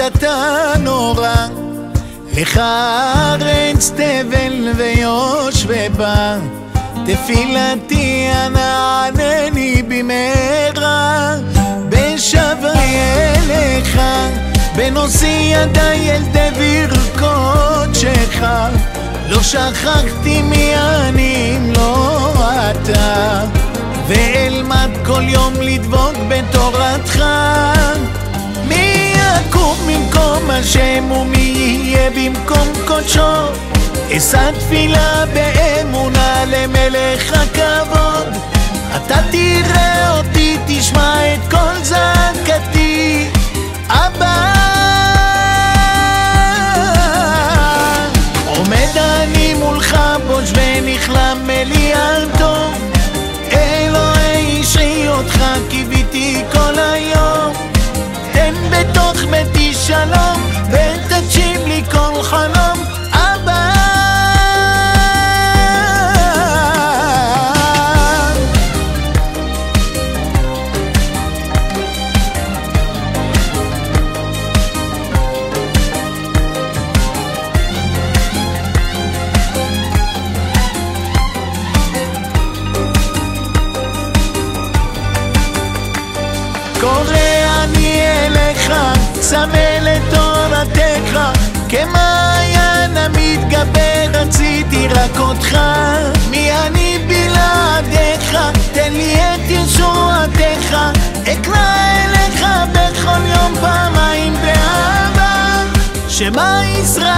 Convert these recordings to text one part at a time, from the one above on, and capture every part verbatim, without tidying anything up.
אתה נורא, לך ארץ תבל ויושבי בה, תפילתי אנא ענני במהרה, בשברי אליך, בנושאי ידי אל דבר קודשך, לא שכחתי מי אני אם לא אתה, ואלמד כל יום לדבוק בתורתך. מי יקום במקום השם ומי יהיה במקום קודשו, אשא תפילה באמונה למלך הכבוד. אתה תראה אותי, תשמע את כל זעקתי, אבא. עומד אני מולך בוש ונכלם מליאל טוב, אלוהי אישי אותך קיוויתי כל היום, תן בתוך ביתי שלום ותקשיב לי כל חלום, אבא. קורא אני אליך, צמא לתורתך, כמעיין המתגבר רציתי רק אותך. מי אני בלעדיך, תן לי את ישועתך, אקרא אליך בכל יום פעמיים באהבה. שמע ישראל,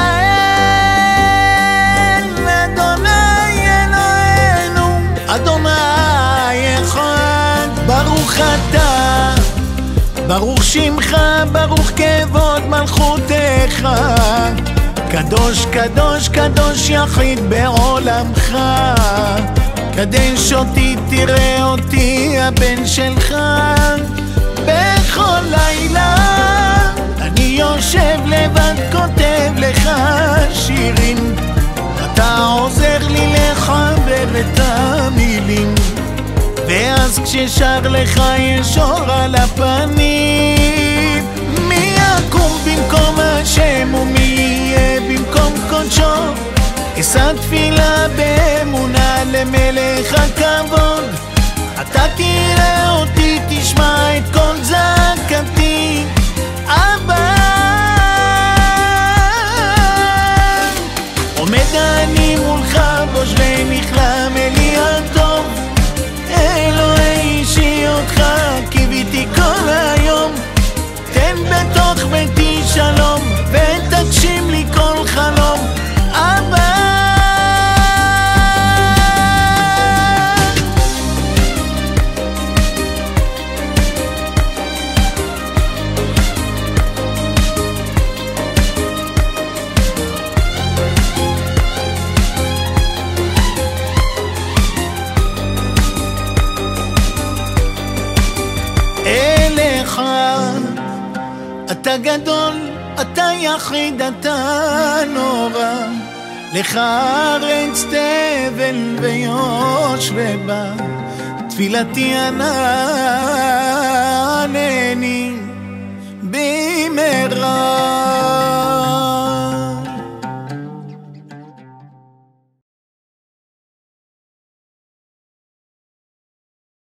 אדוני אלוהינו, אדוני אחד, ברוך אתה, ברוך שמך, ברוך כבוד מלכותך, קדוש קדוש קדוש יחיד בעולמך. קדש אותי, תראה אותי הבן שלך, בכל לילה אני יושב לבד כותב לך שירים, אתה עוזר לי לחבר את המילים, ואז כששר לך ישור על הפנים. מי יקום במקום השם ומי יהיה במקום קודשו, אשא תפילה באמונה למלך הכבוד. אתה תראה אותי, תשמע את כל זעקתי, אבא. עומד אני מולך בוש ונכלם מליאל טוב, אלוהי אישי אותך קיוויתי כל היום, תן בתוך ביתי שלום ותגשים לי כל חלום, אבא. אליך אתה גדול, אתה יחיד, אתה נורא, לך ארץ תבל ויושבי בה, תפילתי אנא ענני במהרה.